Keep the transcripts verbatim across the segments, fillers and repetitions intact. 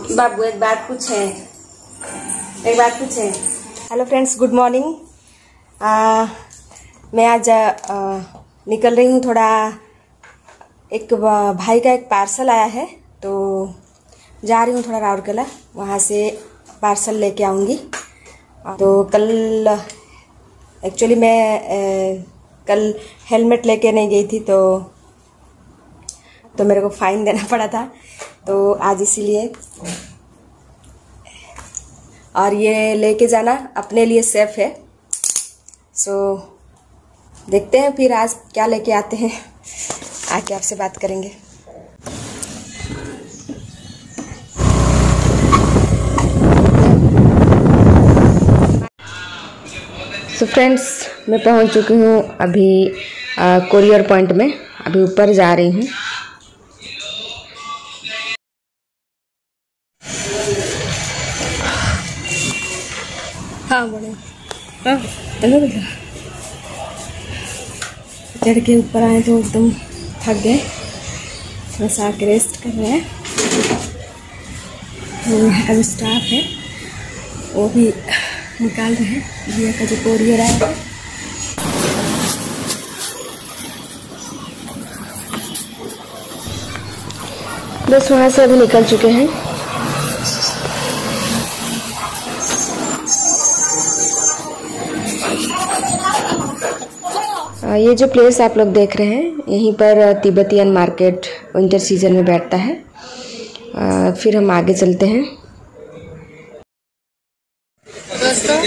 बाबू एक बात पूछे एक बात पूछे हेलो फ्रेंड्स, गुड मॉर्निंग। मैं आज आ, निकल रही हूँ थोड़ा। एक भाई का एक पार्सल आया है तो जा रही हूँ थोड़ा राउरकेला, वहाँ से पार्सल लेके आऊँगी। तो कल एक्चुअली मैं आ, कल हेलमेट लेके नहीं गई थी तो तो मेरे को फाइन देना पड़ा था, तो आज इसीलिए। और ये लेके जाना अपने लिए सेफ है। सो देखते हैं फिर आज क्या लेके आते हैं, आके आपसे बात करेंगे। सो so फ्रेंड्स, मैं पहुंच चुकी हूँ अभी कोरियर पॉइंट में। अभी ऊपर जा रही हूँ। हाँ बोले हाँ चलो बेटा। चढ़ के ऊपर आए तो एकदम थक गए, बस आके रेस्ट कर रहे हैं। अब स्टाफ है वो भी निकाल रहे हैं भैया का जो कोरियर आया है। बस वहाँ से अभी निकल चुके हैं। ये जो प्लेस आप लोग देख रहे हैं, यहीं पर तिब्बतियन मार्केट विंटर सीजन में बैठता है। आ, फिर हम आगे चलते हैं। दोस्तों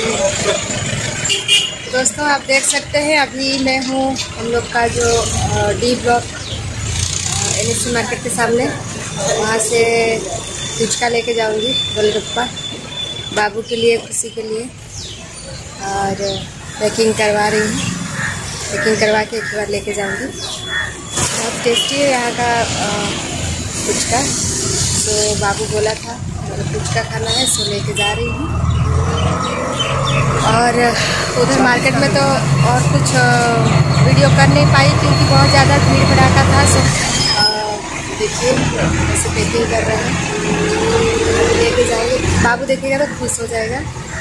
दोस्तों आप देख सकते हैं अभी मैं हूँ हम लोग का जो D block N S C market के सामने। वहाँ से पुचका लेके जाऊँगी, गोलगप्पा, बाबू के लिए, खुशी के लिए। और पैकिंग करवा रही हूँ, पैकिंग करवा के एक बार लेके जाऊँगी। बहुत टेस्टी है यहाँ का पुचका। तो बाबू बोला था मुझे पुचका खाना है, सो लेके जा रही हूँ। और उधर मार्केट में तो और कुछ वीडियो कर नहीं पाई क्योंकि बहुत ज़्यादा भीड़ भड़ाका था। सो देखिए ऐसे पैकिंग कर रहे हैं, लेके जाएंगे। बाबू देखेगा तो खुश हो जाएगा।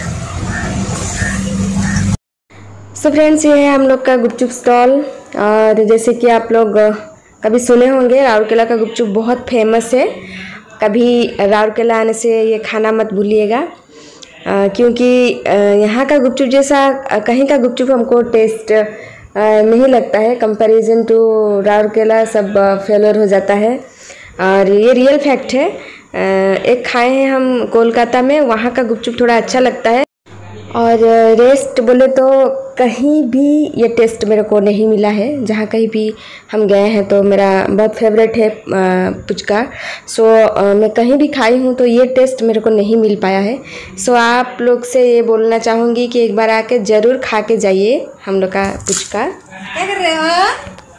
सो फ्रेंड्स, ये है हम लोग का गुपचुप स्टॉल। और जैसे कि आप लोग कभी सुने होंगे, राउरकेला का गुपचुप बहुत फेमस है। कभी राउरकेला आने से ये खाना मत भूलिएगा, क्योंकि यहाँ का गुपचुप जैसा कहीं का गुपचुप हमको टेस्ट नहीं लगता है। कंपैरिजन टू राउरकेला सब फेलर हो जाता है। और ये रियल फैक्ट है। एक खाए हैं हम कोलकाता में, वहाँ का गुपचुप थोड़ा अच्छा लगता है। और रेस्ट बोले तो कहीं भी ये टेस्ट मेरे को नहीं मिला है। जहाँ कहीं भी हम गए हैं तो मेरा बहुत फेवरेट है पुचका। सो मैं कहीं भी खाई हूँ तो ये टेस्ट मेरे को नहीं मिल पाया है। सो आप लोग से ये बोलना चाहूँगी कि एक बार आके ज़रूर खा के जाइए हम लोग का पुचका। क्या कर रहे हो?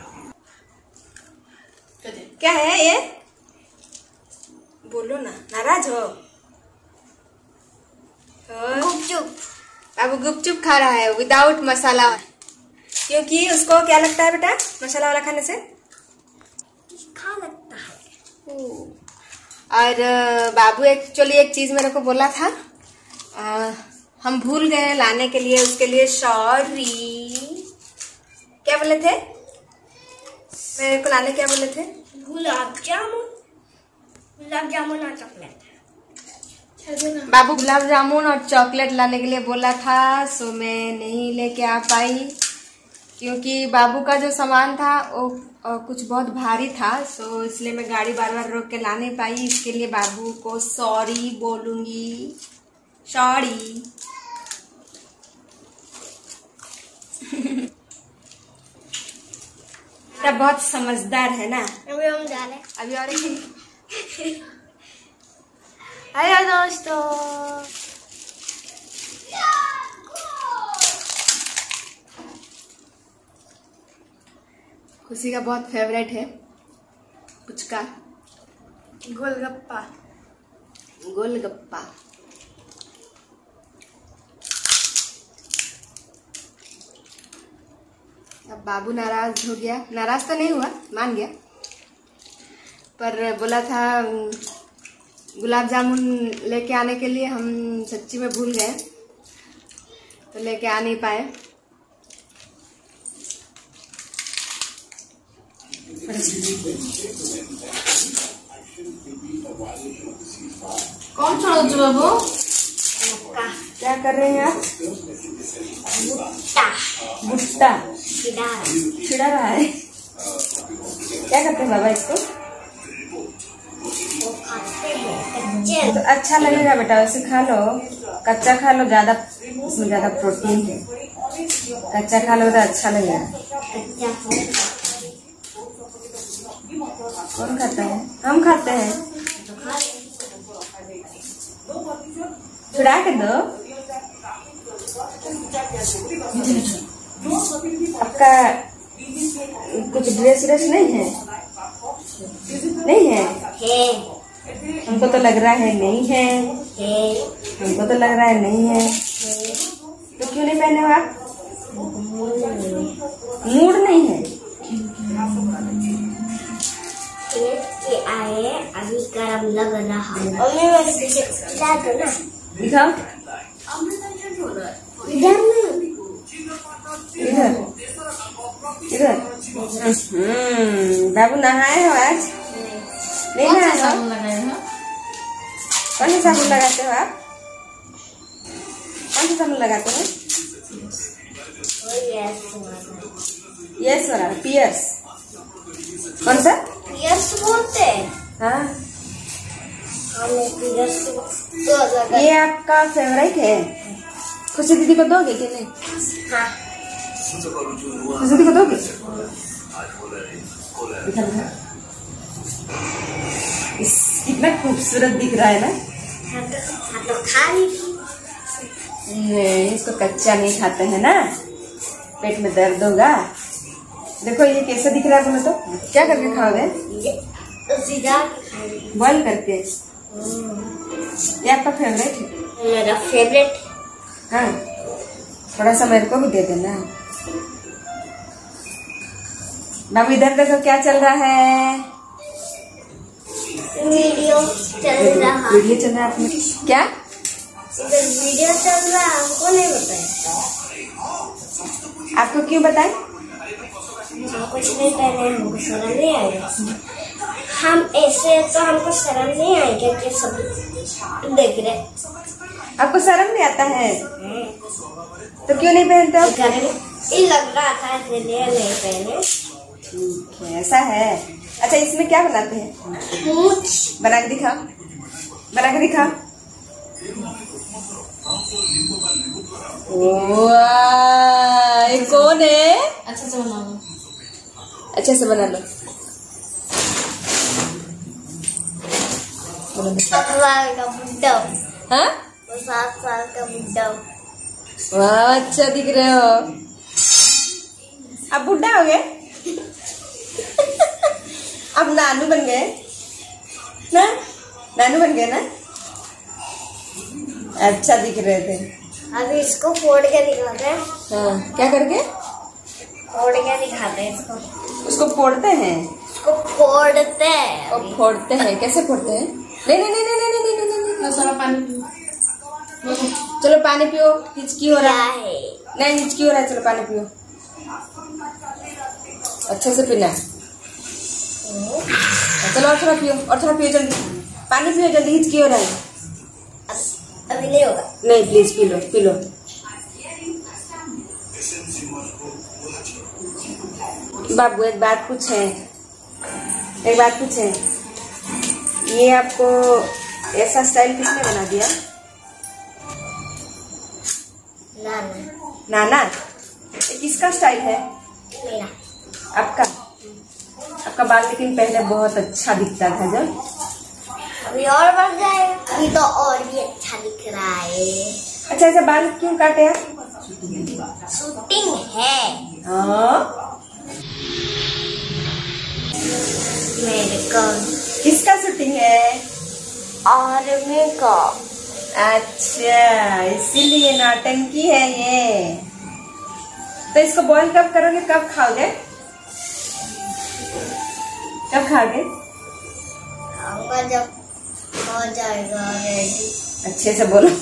क्या है ये? बोलो ना, नाराज हो? गुपचुप। बाबू गुपचुप खा रहा है विदाउट मसाला, क्योंकि उसको क्या लगता है बेटा मसाला वाला खाने से? खा लगता है। और बाबू एक्चुअली एक चीज मेरे को बोला था, आ, हम भूल गए लाने के लिए, उसके लिए सॉरी। क्या बोले थे मेरे को लाने? क्या बोले थे? गुलाब जामुन। गुलाब जामुन और चॉकलेट। बाबू गुलाब जामुन और चॉकलेट लाने के लिए बोला था। सो मैं नहीं लेके आ पाई क्योंकि बाबू का जो सामान था वो कुछ बहुत भारी था। सो इसलिए मैं गाड़ी बार बार रोक के ला नहीं पाई। इसके लिए बाबू को सॉरी बोलूंगी, सॉरी। तब बहुत समझदार है ना। अभी हम जा रहे हैं। अभी और हेलो दोस्तों, खुशी का बहुत फेवरेट है पुचका, गोलगप्पा। गोलगप्पा अब बाबू नाराज हो गया। नाराज तो नहीं हुआ, मान गया, पर बोला था गुलाब जामुन लेके आने के लिए हम सच्ची में भूल गए, तो लेके आ नहीं पाए। कौन छोड़ो जो बाबू? क्या कर रहे हैं आप? भुट्टा भुट्टा छिड़ा छिड़ा रहा है। क्या करते हैं बाबा इसको? वो खाते हैं कच्चे। तो अच्छा लगेगा बेटा, वैसे खा लो, कच्चा खा लो, ज्यादा इसमें ज्यादा प्रोटीन है। कच्चा खा लो तो अच्छा लगेगा। कच्चा कौन खाता है? हम खाते हैं। छुड़ा के दो। आपका कुछ ड्रेस व्रेस नहीं है? नहीं है? है हमको तो लग रहा है नहीं है। है हमको तो लग रहा है नहीं है। है। तो क्यों नहीं पहने हो आप? मूड नहीं है। के आए अभी गरम लग रहा है। मम्मी बस खिला दो ना। दिखाओ इधर नहीं, इधर इधर। हम्म बाबू नहाए हो आज? नहीं कौन सा नहाए हो? साबुन लगाए हो? कौन सा साबुन लगाते हो आप? कौन सा साबुन लगाते हो? यस वाला पियर्स। कौन सा? पियर्स बोलते हैं। हाँ, हमें पियर्स तो लगा। ये आपका फेवरेट है। खुशी दीदी को दोगे कि नहीं? हाँ खुशी दीदी को दोगे? दिखा दिखा। इस कितना खूबसूरत दिख रहा है ना। हाँ तो हाँ तो खा ली थी। नहीं, इसको कच्चा नहीं खाते हैं ना, पेट में दर्द होगा। देखो ये कैसे दिख रहा है, बोलो तो क्या करके खाओगे? सीधा बॉईल करके। ये आपका फेवरेट है? मेरा फेवरेट। हाँ, थोड़ा सा मेरे को भी दे देना। बाबू इधर देखो क्या चल रहा है। वीडियो चल रहा। वीडियो चल रहा है आपने क्या? इधर वीडियो चल रहा, हमको नहीं बताया। आपको क्यों बताए? हम कुछ नहीं पहने, हमको शर्म नहीं आएगा। हम ऐसे तो हमको शर्म नहीं आएगा कि सब देख रहे। आपको शर्म नहीं आता है तो क्यों नहीं पहनते हो? ये लग रहा था इसलिए नहीं पहने। ठीक है, ऐसा है। अच्छा, इसमें क्या बनाते हैं? मूछ बना के दिखाओ, बना के दिखाओ। वाह, ये कौन है? अच्छा से बना लो। अच्छे से बना लो। सात साल का बुड्ढा। हाँ, वो सात साल का बुड्ढा। वाह अच्छा दिख रहे हो। अब बुढ़ा हो गए? अब नानू बन गए ना? नानू बन गए ना? अच्छा दिख रहे थे। अभी इसको फोड़ के दिखाते हैं। हाँ, क्या करके? फोड़ के दिखाते हैं इसको। उसको फोड़ते हैं? इसको फोड़ते हैं। और फोड़ते हैं, कैसे फोड़ते हैं? नहीं नहीं नहीं नहीं नहीं नहीं नहीं नहीं नहीं। सारा पानी चलो पानी पियो, हिचकी हो रहा है। है। नहीं, हिचकी हो रहा है, चलो पानी पियो, अच्छे से पीना। चलो और थोड़ा पियो, और थोड़ा पियो, जल्दी पानी पियो, जल्दी, हिचकी हो रहा है। अभी नहीं होगा। नहीं, प्लीज पी लो, पी लो। बाबू एक बात पूछे, एक बात पूछे, ये आपको ऐसा स्टाइल किसने बना दिया? नाना। नाना? ये किसका स्टाइल है? मेरा। आपका? आपका बाल लेकिन पहले बहुत अच्छा दिखता था जब। अभी और बढ़ जाए, अभी तो और भी अच्छा दिख रहा है। अच्छा, ऐसा बाल क्यों काटे आप? शूटिंग है हाँ, मेरे को। किसका शूटिंग है? आर्मी का। अच्छा, इसीलिए नौटंकी है ये। तो इसको बॉईल कब करोगे, कब खाओगे, कब खाओगे? खाऊंगा जब हो जाएगा रेडी। अच्छे से बोलो।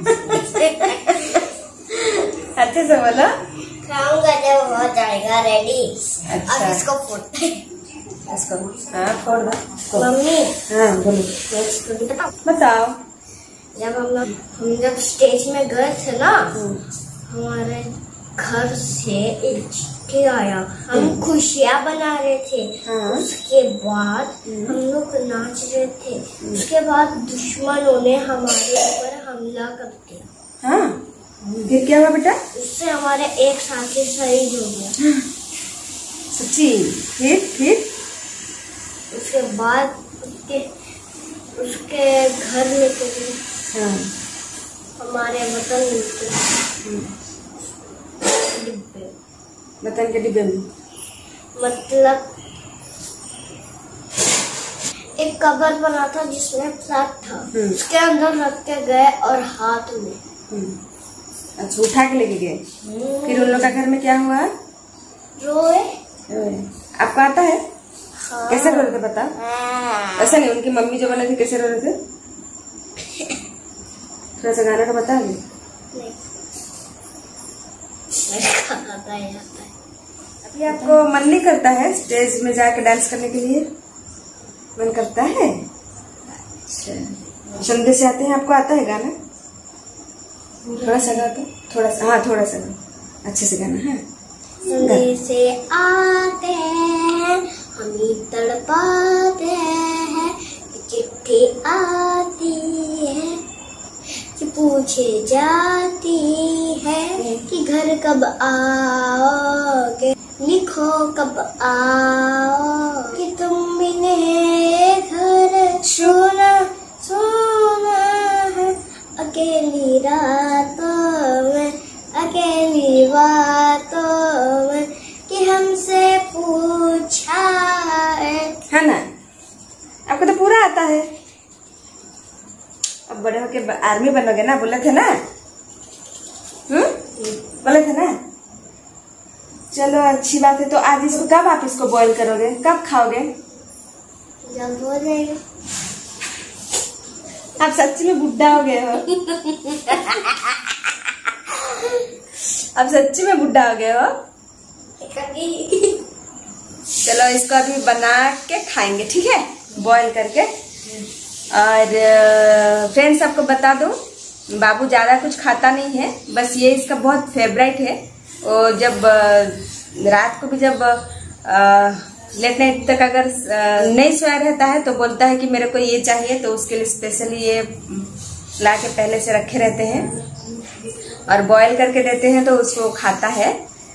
अच्छे से बोलो। खाऊंगा जब हो जाएगा रेडी। अच्छा। अब इसको फोड़ते इसको हाँ फोड़ दो। मम्मी हाँ बोलो। बताओ बताओ। जब हम लोग हम जब स्टेज में गए थे ना, हमारे घर से एक चिट्ठी आया, हम खुशियाँ बना रहे थे। हाँ। उसके बाद हम लोग नाच रहे थे। उसके बाद दुश्मनों ने हमारे ऊपर हमला कर दिया। हाँ फिर क्या हुआ बेटा? उससे हमारे एक साथी शहीद हो गया। सच्ची? फिर फिर उसके बाद उसके उसके घर में तो हाँ। हमारे वतन मिलते डिब्बे, वतन के डिब्बे में मतलब एक कवर बना था जिसमें फ्लैट था, उसके अंदर रख के गए और हाथ में। अच्छा उठा के लेके गए। फिर उन लोग का घर में क्या हुआ? रोए। आपको आता है? हाँ। कैसे रो रहे थे बता? ऐसा नहीं, उनकी मम्मी जो बने थे कैसे रो रहे थे? थोड़ा सा गाना का बता दे। नहीं आता है, आता है। अभी आपको मन नहीं करता है स्टेज में जाके डांस करने के लिए? मन करता है? अच्छा संदेश आते हैं, आपको आता है गाना? थोड़ा सा गा, थोड़ा सा हाँ थोड़ा सा गा, अच्छे से गाना है। संदेशे आते हैं हम ही तड़पाते हैं, चिट्ठी आती है कि पूछे जाती है कि घर कब आओगे, लिखो कब आओ कि तुम बिने घर सोना सोना है, अकेली रातों में अकेली बातों में कि हमसे पूछा है। है ना? आपको तो पूरा आता है। अब बड़े होके आर्मी बनोगे ना, बोले थे ना? हम्म बोले थे ना? चलो अच्छी बात है। तो आज इसको कब आप इसको बॉईल करोगे, कब खाओगे? जब हो जाएगा। आप सच्ची में बुढ़ा हो गए हो। आप सच्ची में बुढ़ा हो गए हो। चलो इसको अभी बना के खाएंगे, ठीक है, बॉईल करके। और फ्रेंड्स आपको बता दूं, बाबू ज्यादा कुछ खाता नहीं है, बस ये इसका बहुत फेवरेट है। और जब रात को भी जब लेट नाइट तक अगर नहीं सोया रहता है तो बोलता है कि मेरे को ये चाहिए, तो उसके लिए स्पेशली ये ला के पहले से रखे रहते हैं और बॉईल करके देते हैं तो उसको खाता है।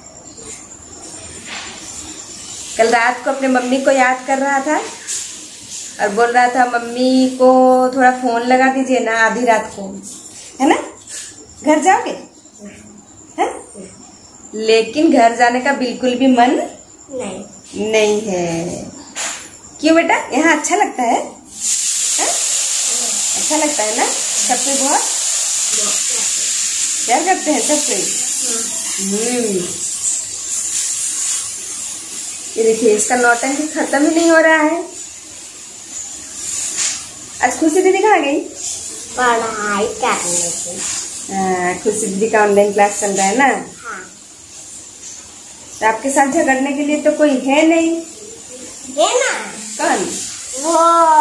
कल रात को अपने मम्मी को याद कर रहा था और बोल रहा था मम्मी को थोड़ा फोन लगा दीजिए ना आधी रात को, है ना? घर जाओगे? है? लेकिन घर जाने का बिल्कुल भी मन नहीं नहीं है। क्यों बेटा? यहाँ अच्छा लगता है? है? अच्छा लगता है ना? सबसे बहुत प्यार करते हैं सबसे। हम्म ये देखिए इसका नौटंकी खत्म ही नहीं हो रहा है। आज खुशी दीदी कहाँ गई? पढ़ाई करने की। हाँ, खुशी दीदी का ऑनलाइन क्लास चल रहा है ना? हाँ। तो आपके साथ झगड़ने के लिए तो कोई है नहीं? है ना? कौन? वो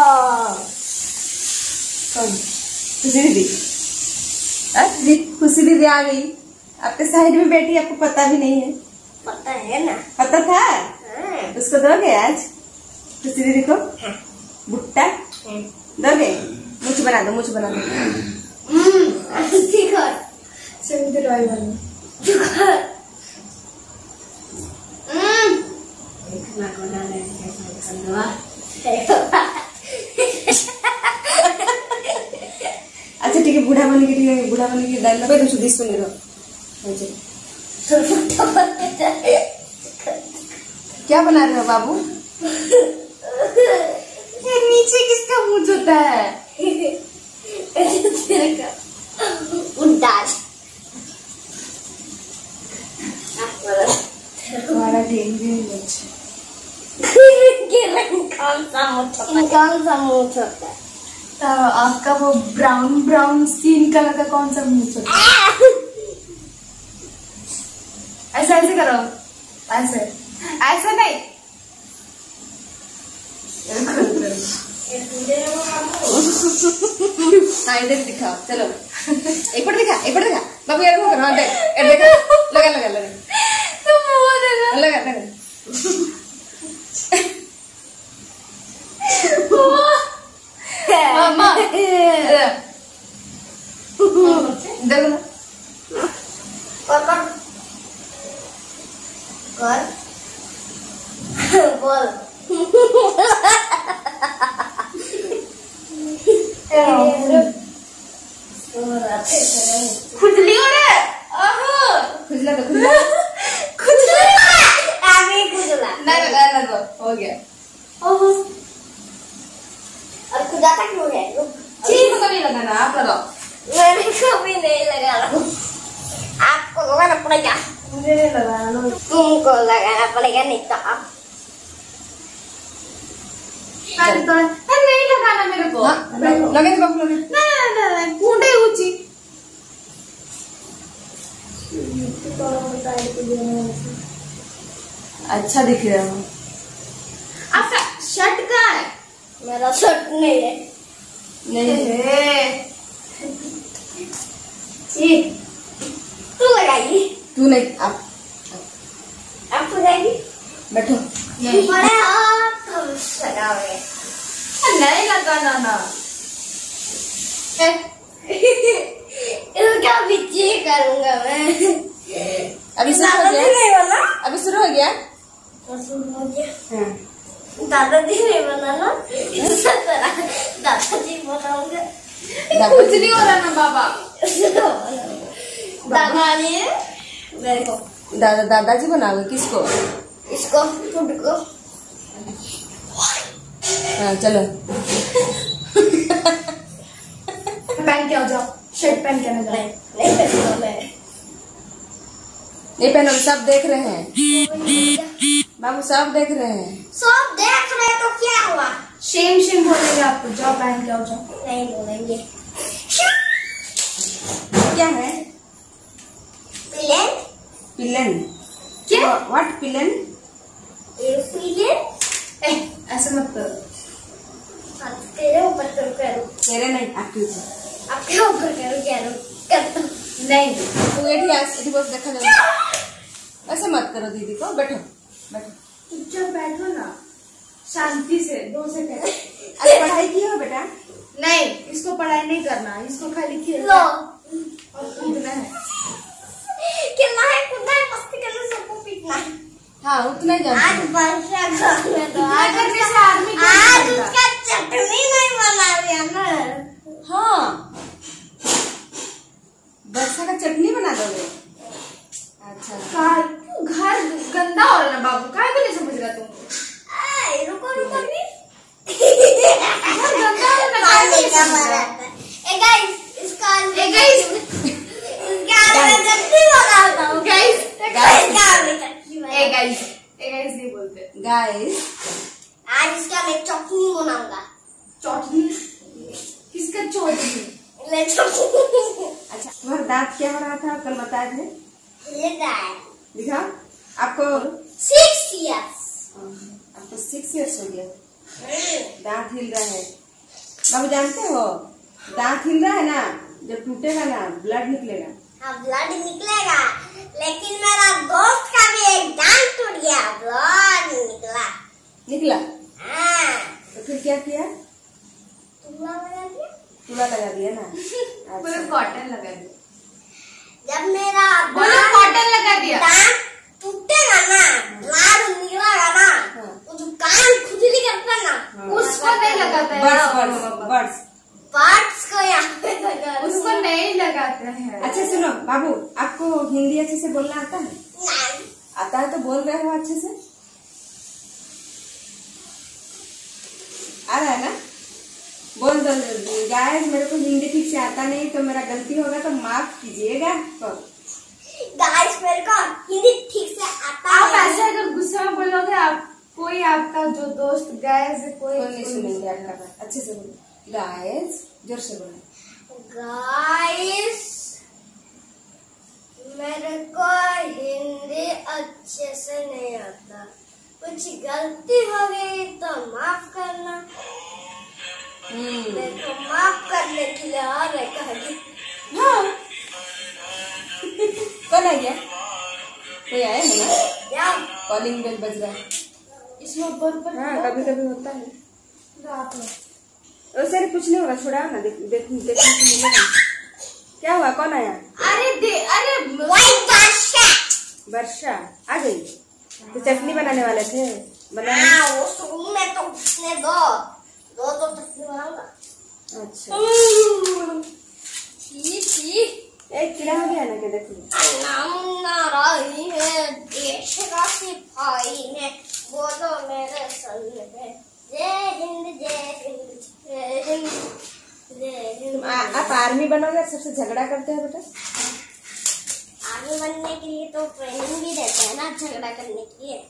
कौन? खुशी दीदी। दीदी खुशी दीदी आ गई, आपके साइड में बैठी, आपको पता भी नहीं है। पता है ना? पता था? हाँ। उसको दोगे आज खुशी दीदी को? हाँ। भुट्टा हाँ। दोगे? मुझे बना दो, मुझे बना दो। ठीक है। समुद्र वाली वाली। अच्छा ठीक है, बूढ़ा बने के लिए बूढ़ा बने के डायलॉग पे सुधी सुन लो। क्या बना रहे हो बाबू? ये नीचे किसका मुंह होता है? हमारा कौन सा मुंह होता है? तो आपका वो ब्राउन ब्राउन स्किन कलर का कौन सा मुंह से? ऐसे ऐसे करो, ऐसे ऐसे नहीं। हाँ इधर दिखाओ, चलो एक बार दिखा, एक बार दिखा बाबू यार करो। हाँ देख, देखा लगा लगा लगा तो मुंह देखो, लगा लगा मामा देखो ना, कर बोल खुजली हो रहा है। आहो खुजला तो खुजला खुजली अभी खुजला नहीं लगा लगा हो गया। ओहो और खुजाता क्यों है? चीज को नहीं लगाना, आप लगाओ। मैंने कभी नहीं लगा रहा हूँ। आपको लगाना पड़ेगा, मुझे नहीं लगाना। तुमको लगाना पड़ेगा, नहीं तो आप नहीं तो नहीं लगाना मेरे को। लगे तो बाबू लगे। नहीं नहीं नहीं कूटे ऊंची। अच्छा दिख रहा है। आपका शर्ट कहाँ है? मेरा शर्ट नहीं है। नहीं है। ये तू लगाएगी? तू नहीं, आप आप लगाएगी? बैठो। नहीं बड़े आप हम लगाओगे। नहीं लगाना ना। इसका पीछे करूंगा मैं। अभी शुरू हो दादाजी गया, नहीं बना? अभी शुरू हो गया। शुरू हो गया। हाँ। दादाजी नहीं बना ना, इस तरह दादाजी बनाऊंगा। कुछ नहीं हो रहा ना बाबा। दादाजी मेरे को दादा दादाजी बनाओगे किसको? इसको खुद को हाँ चलो पहन के आ जाओ, शर्ट पहन के ना जाओ। नहीं नहीं पहनूंगा मैं। नहीं पहनो, सब देख रहे हैं बाबू, सब देख रहे हैं। सब देख रहे तो क्या हुआ? शेम शेम बोलेंगे आपको, जाओ पहन के आओ जाओ। नहीं बोलेंगे। क्या है? पिलन पिलन। क्या? व्हाट पिलन? ये पिलन ए, ऐसे मत करो। तेरे ऊपर करो करो, तेरे नहीं, आपके ऊपर। आपके ऊपर करो करो कर दो। नहीं तू एठी एठी बस देखा जाए। ऐसे मत करो दीदी को, बैठो बैठो। चुपचाप बैठो ना, शांति से। दो सेकंड। आज पढ़ाई की हो बेटा? नहीं, इसको पढ़ाई नहीं करना, इसको खाली खेलना लो और कूदना है। कितना है खुदा है, मस्ती करना, सबको पीटना है। हाँ उतना ही जानती आज हूँ। वर्षा खाने दो। आज करने से आदमी क्या आज करेगा? उसका चटनी नहीं बना दिया ना। हाँ वर्षा का चटनी बना दोगे? अच्छा कार घर गंदा हो रहा ना बाबू, काय को नहीं समझ रहा तुम? आए, रुको रुको भी। घर गंदा हो रहा ना, काय को नहीं समझ रहा? ए गाइस, इसका आज ए गाइस, इसका आज मैं चटनी बनाता हूँ। गाइस, इसका आज मैं चटनी ए बनाऊंगा। गाइस, ए गाइस नहीं बोलते। गाइस, आज इसका मैं चटनी बनाऊंगा। चटनी किसका चटनी? मैं चटनी अच्छा तुम्हारा दांत क्या हो रहा था कल बताए थे? ये गाय दिखाओ आपको। Six years. आपको सिक्स इयर्स हो गया, दांत हिल रहा है। बाबू जानते हो दांत हिल रहा है ना, जब टूटेगा ना ब्लड निकलेगा। हाँ ब्लड निकलेगा, लेकिन मेरा दोस्त का भी एक दांत टूट गया, ब्लड निकला। निकला हाँ तो फिर क्या किया? तुमने लगा दिया? पूरा लगा दिया ना। पूरा अच्छा कॉटन लगा दिया। जब मेरा बोलो दांत कॉटन लगा दिया। दांत टूटेगा ना, ब्लड निकलेगा ना, हाँ। वो जो कान खुजली करता ना, हाँ। उसको नहीं लगाते हैं। Birds birds birds. पार्ट्स को यहाँ पे लगा दूँ। उसको नहीं लगाते हैं। अच्छा सुनो बाबू, आपको हिंदी अच्छे से बोलना आता है? नहीं। आता है तो बोल रहे हो अच्छे से? आ रहा है ना? बोल दो गाइस, मेरे को हिंदी ठीक से आता नहीं, तो मेरा गलती होगा तो माफ कीजिएगा। गाइस मेरे को हिंदी ठीक से आता आप नहीं। ऐसे अगर गुस्से में बोलोगे, आप कोई आपका जो दोस्त गए से कोई कोई नहीं सुनेंगे आपका बात, अच्छे से बोलो। गाइस जोर से बोलो। गाइस मेरे को हिंदी अच्छे से नहीं आता, कुछ गलती हो गई तो माफ करना। मेरे को माफ करने के लिए और कहोगी। हाँ कौन आ गया? कोई आया है ना? क्या कॉलिंग बेल बज रहा है इसमें ऊपर ऊपर हाँ कभी कभी होता है। रात में वैसे कुछ नहीं होगा, छुड़ाओ ना। देख देख देखने को मिलेगा। क्या हुआ? कौन आया? अरे दे अरे वर्षा वर्षा आ गई। तो चटनी बनाने वाले थे, बनाने। हाँ वो शुरू में तो उसने दो दो दो चटनी बनाऊंगा। अच्छा छी छी एक कीड़ा हो गया ना क्या? देखो नाम नाराई है देश का सिपाही ने बोलो मेरे संग में जय हिंद जय हिंद जय हिंद जय हिंद। आ- आप आर्मी बनोगे, सबसे झगड़ा करते हैं बेटा? आगे बनने के लिए तो ट्रेनिंग भी देते हैं ना, झगड़ा करने के लिए।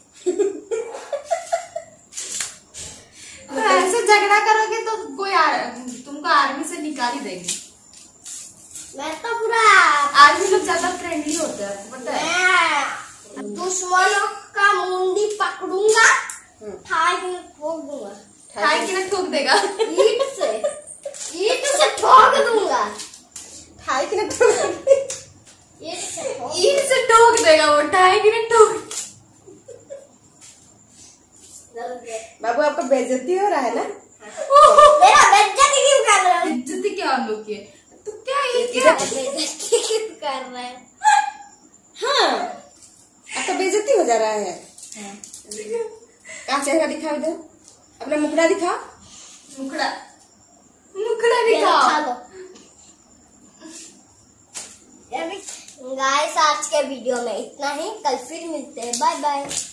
तो ऐसे झगड़ा करोगे तो कोई आ, तुमको आर्मी से निकाल ही देगी। मैं तो पूरा आर्मी लोग ज्यादा फ्रेंडली होते हैं, आपको पता है? मैं दुश्मनों का मुंडी पकड़ूंगा, हम्म। थाई में ठोक दूंगा, ठाई की ना ठोक देगा। ईट से ईट से ठोक दूंगा, ठाई की ना ठोक। ईट से ठोक ईट से ठोक देगा वो, ठाई की ना ठोक। दूंगा। बाबू आपका बेइज्जती हो रहा है ना? मेरा बेइज्जती क्यों कर रहे हो? इज्जत क्या हम लोग की? तो क्या ये इधर- क्या? बेइज्जती क्यों कर रहे हैं? हाँ आपका बेइज्जती हो जा रहा है। कहाँ चेहरा दिखाओ, इधर अपना मुखड़ा दिखाओ। मुखड़ा मुखड़ा ये दिखाओ। खा लो। गाइस आज के वीडियो में इतना ही, कल फिर मिलते हैं, बाय बाय।